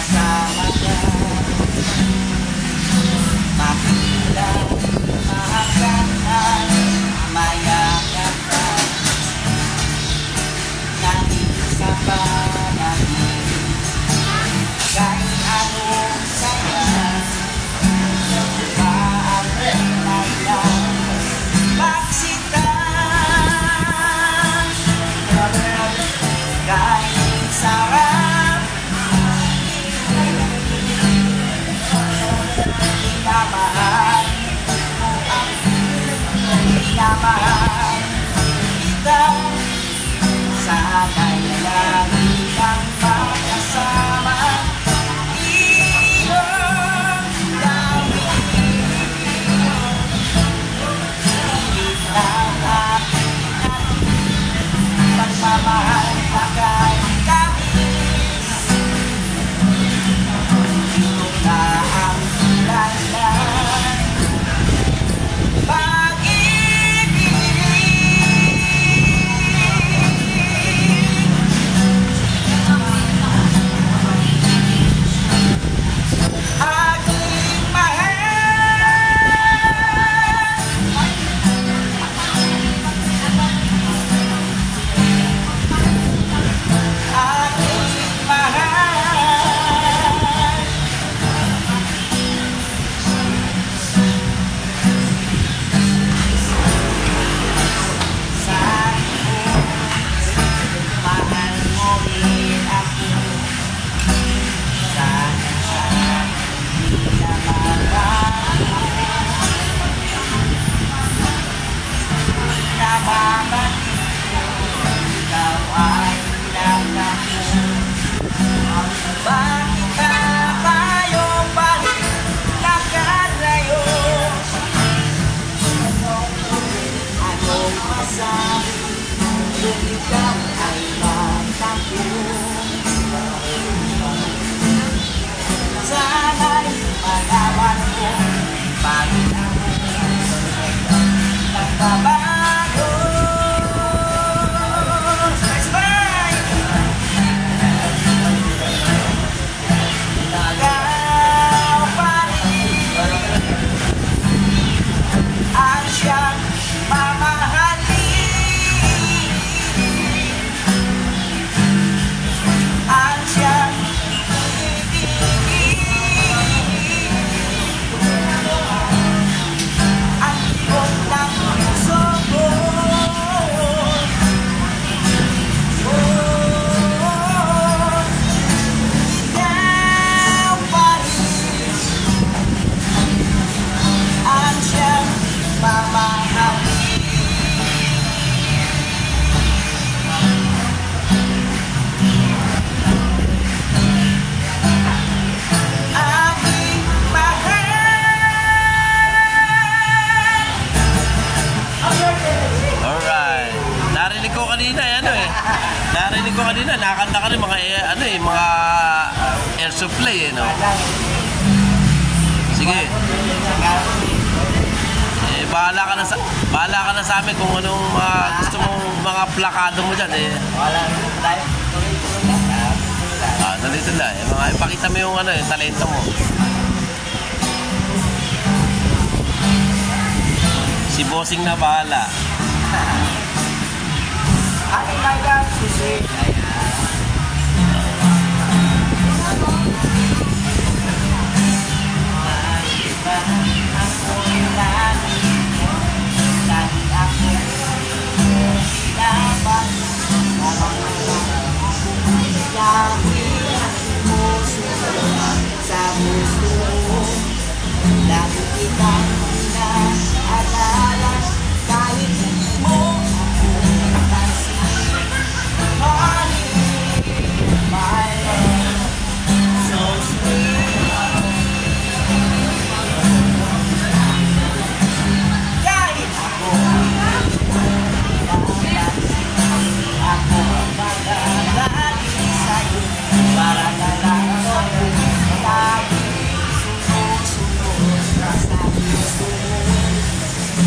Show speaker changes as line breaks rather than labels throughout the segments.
kasama ka. Makilang mahanggaan, mayakap ka. Nag-isa pa natin, kahit anong saya. Kahit sarap, minamahal mo ako, minamahal kita. Sana'y lagi kang makasama. Iyong gawin pilit ng aking pagmamahal. Bakit tamis ito na ang dahilan pag-ibig. Aking mahal, aking mahal, sabi mo, mahal mo rin ako. Sana di na magbago, nababalik ko, ikaw ay lang ako. Bakit ba tayo pa rin nakalayo? Anong masabi kung ikaw ay magtampo? Sana'y malaman mo, bakit ako nagbabago? Sabay-sabay! Ikaw pa rin ang siyang mamahalin, ang siyang ibigin, ang tibok ng puso ko. Ikaw pa rin ang siyang mamahalin. Aking mahal.
Alright. Narinig ko kanina, narinig ko kanina, nakakanta ka rin mga, mga air supply, no? Sige. Bahala ka na sa amin kung anong gusto mong mga plakado mo dyan,
Wala tayo.
Tuloy-tuloy. Ipakita mo yung yung talento mo. Si Bossing na bahala.
Ano my God, susi? Dahil ako dapat dahil sumusunod sa gusto mo. Lagi kitang inaalala kahit hindi mo ako napansin. Honey, my love, so sweet. Kahit ako ako magalagi sa'yo, para na lang ako lagi sumusunod sa gusto mo.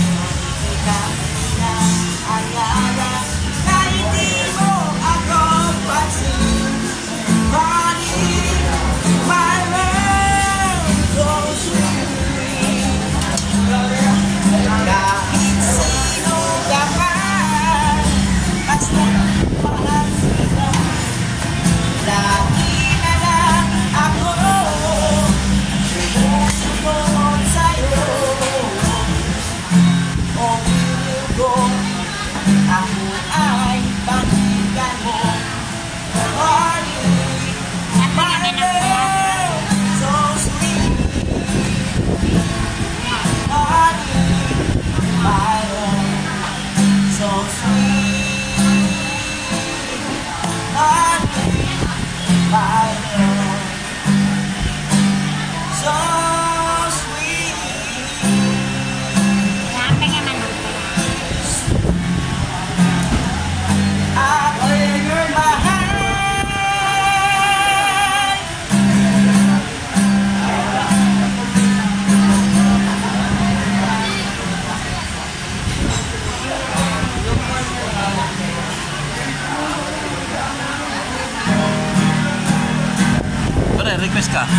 request ka?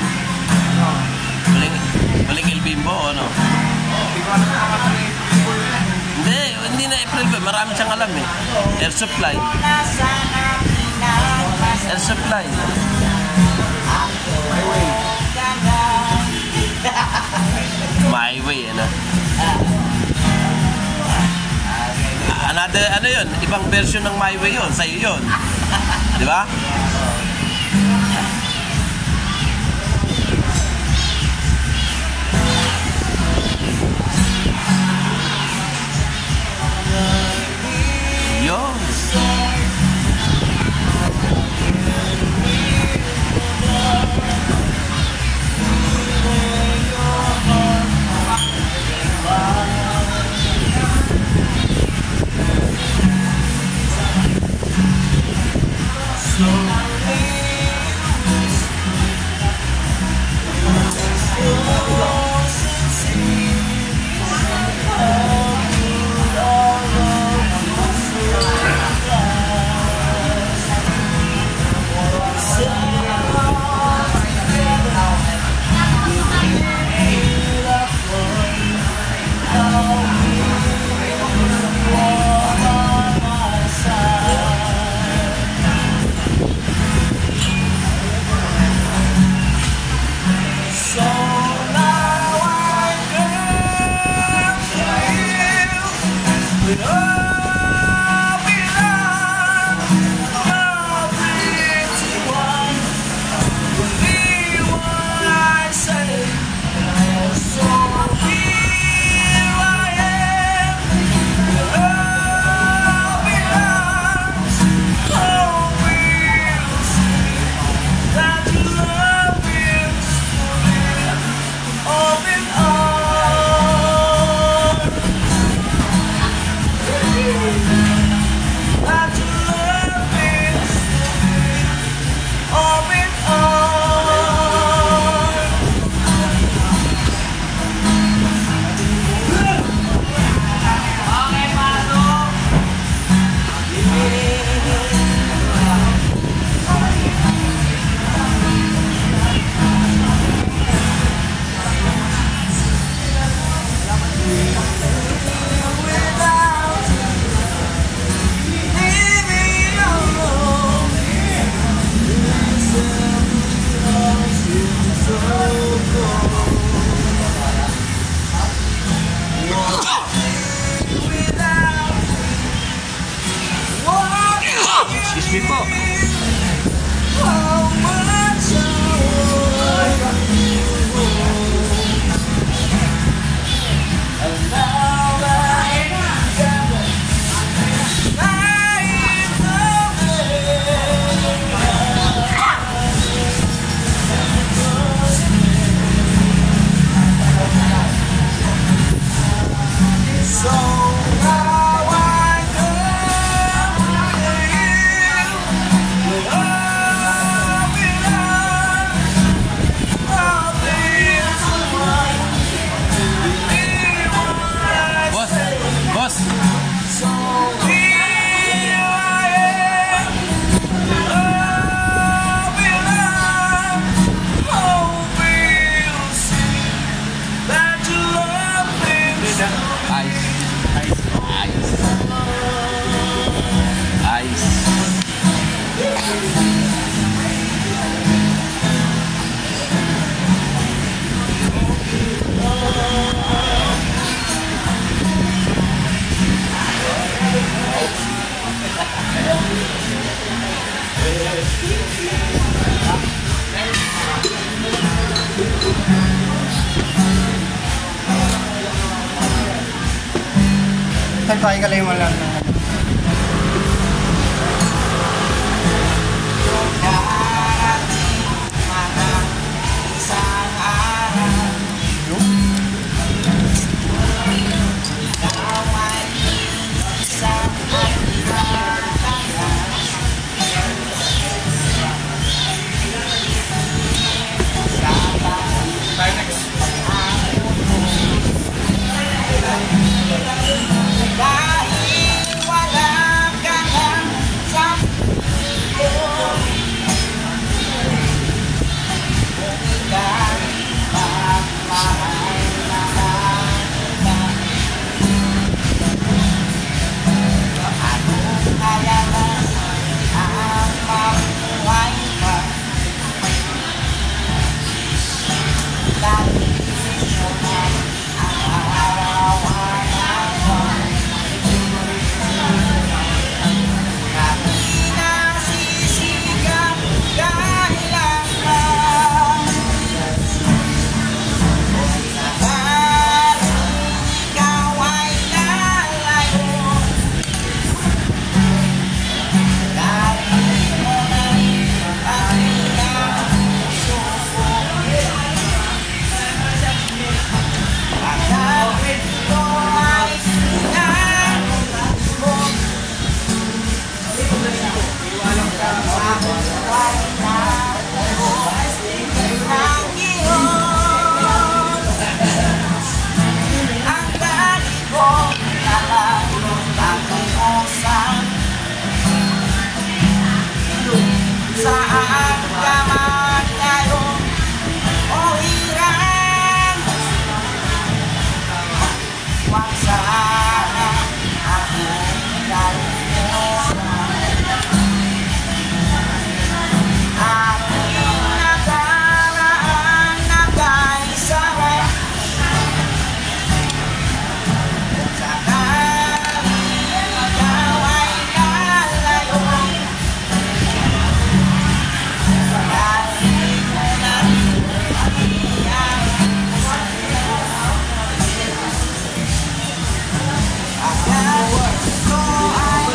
Balik El Bimbo o ano? Hindi na April Boy. Marami siyang alam eh. Air Supply. Air Supply. My Way, ano? Another, ano yun? Ibang version ng My Way yun. Sa'yo yun. Di ba? Yun. Excuse me po.
Tayo ka lang yung wala.
Dahil saan ka man ngayon o hirang, huwag sana akong kalimutan. Aking nakaraan na kay sarap, sakaling ikaw ay lalayo, dahil mo na rin ang puso ang gusto ay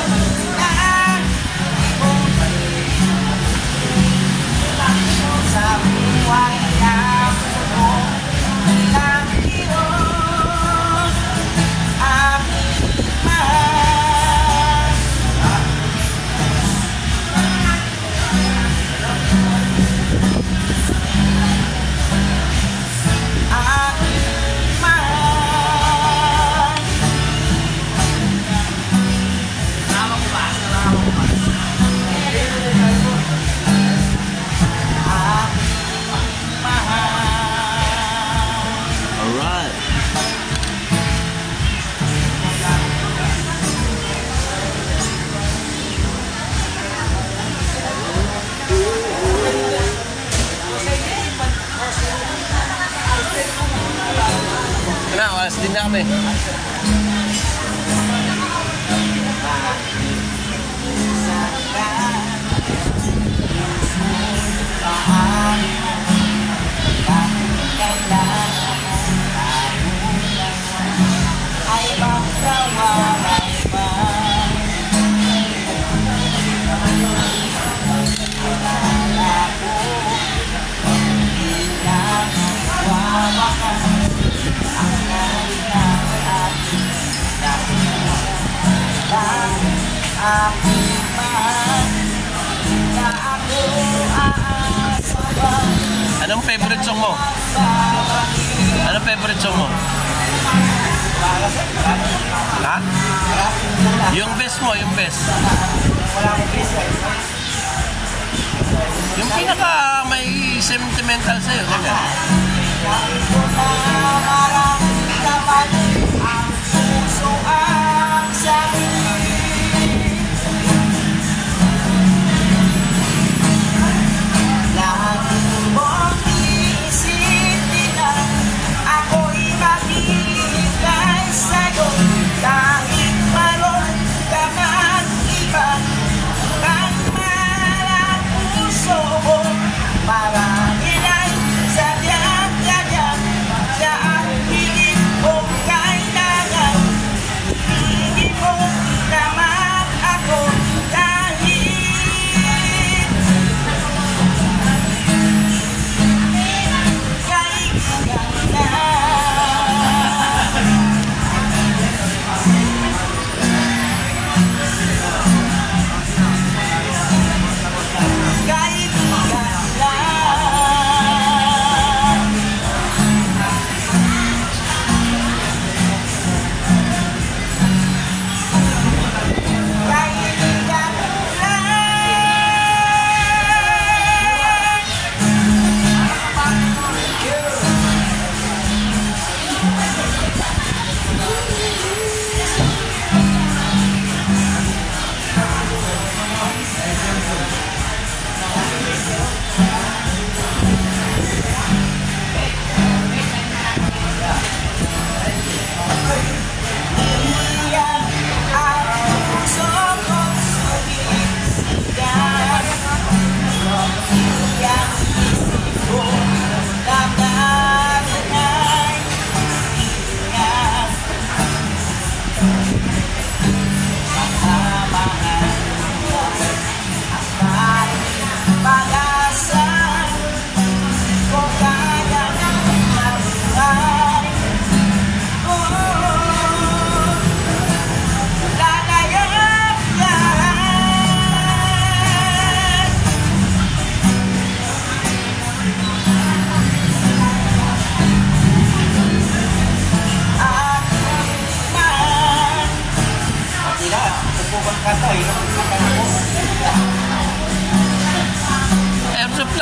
sa buhay na puno ng Diyos, aking mahal. Aking mahal. Aking mahal.
Alright. Kena, alas din na kami.
Ay magkawalan pa, akala ko hindi na mawawakas ang kanilang ating dahilan. Aking mahal na ako aasawa,
Anong favorite song mo? Anong favorite song mo? Ha? Yung best mo, yung best.
wala akong pisa.
Yung pinaka may sentimental sa'yo, ganyan.
Dahil ko na maraming laman, ang puso ang sakit. Lagi mong iisipin na ako'y maghihintay sa'yo, kahit maroon ka man iba. Ang mahal ang puso ko, marami lang sadyang ganyan, siya ang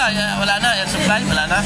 Wala na. Air supply, wala na.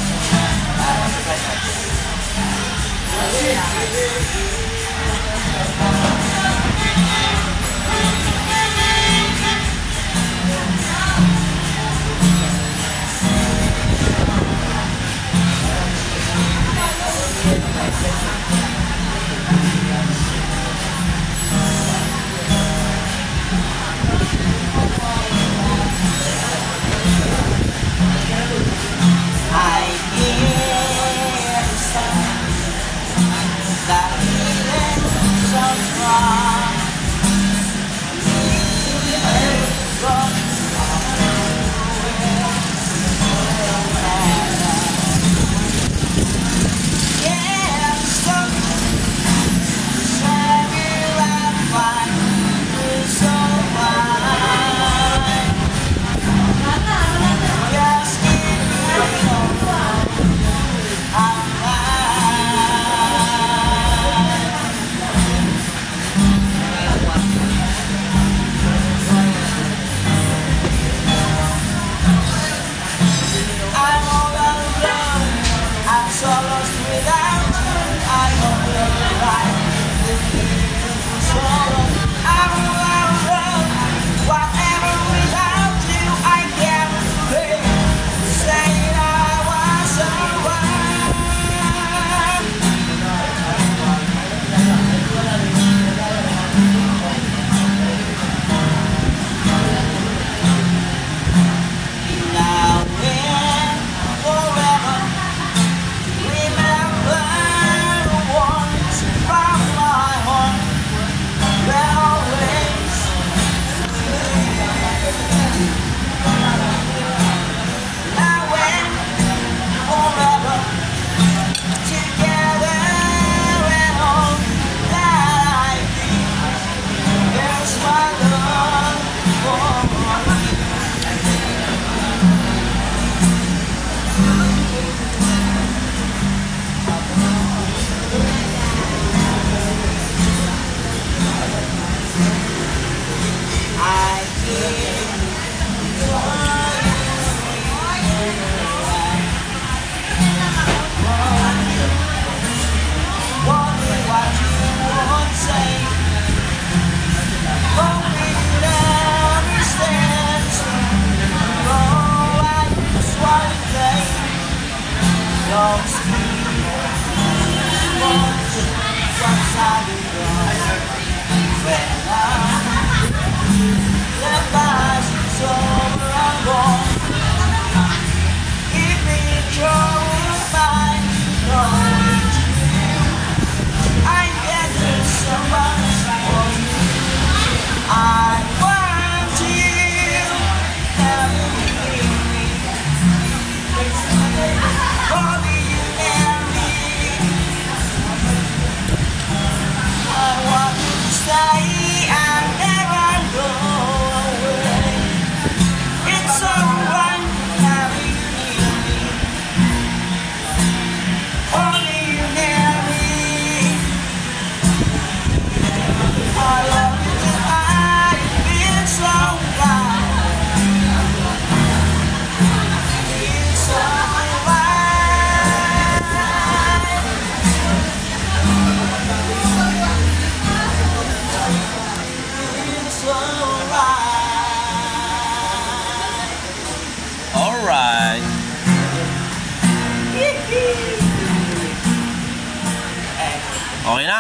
Okay na.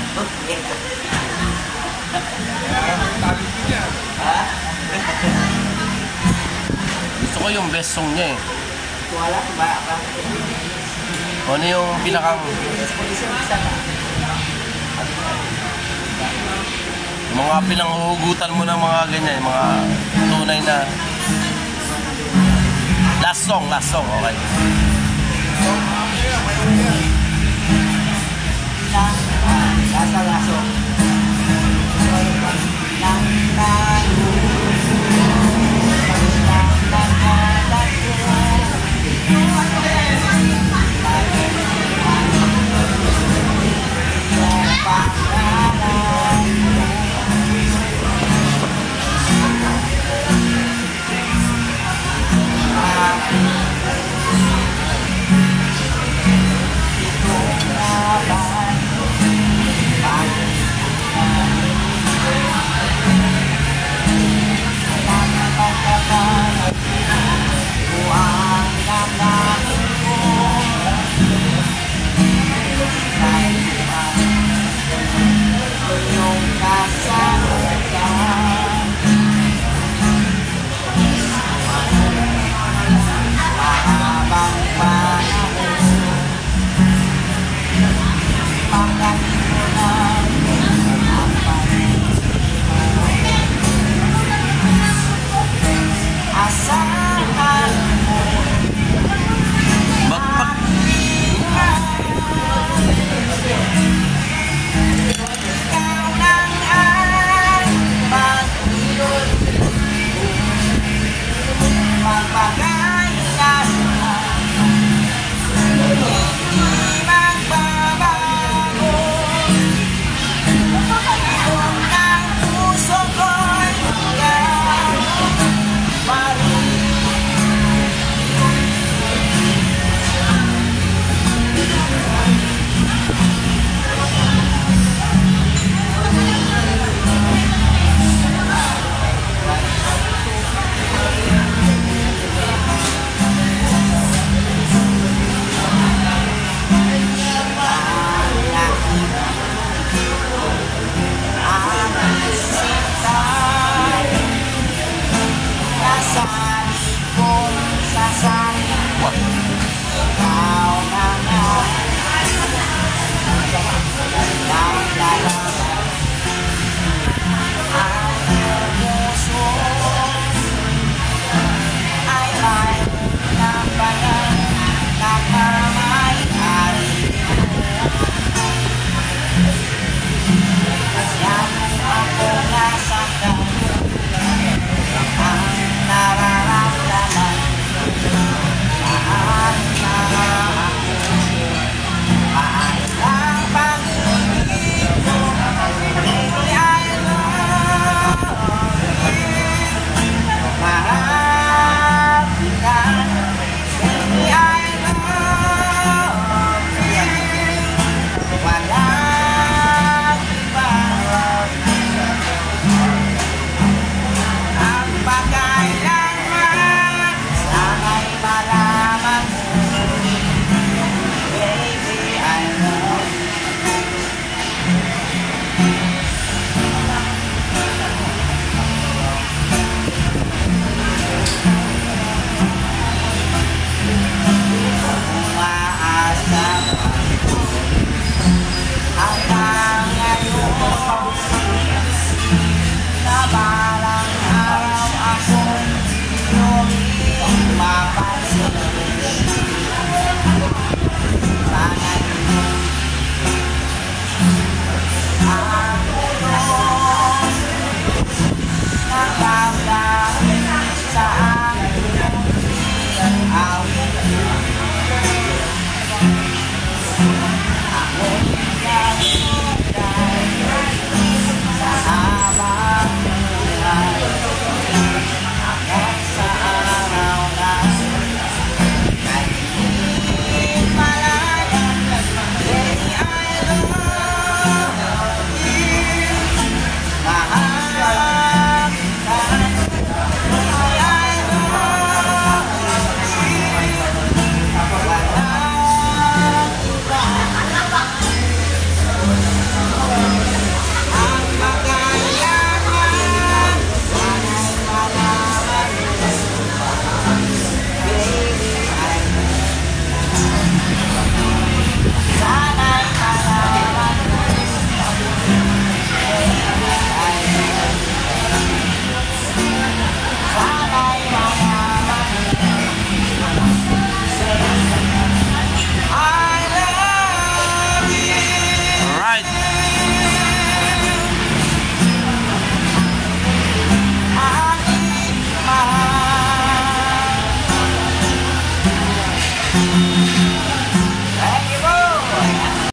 Gusto ko yung best song niya eh.
Wala ba?
Ano yung pinakang... Yung mga pinanghuhugutan mo ng mga ganyan, mga tunay na... Last song, okay.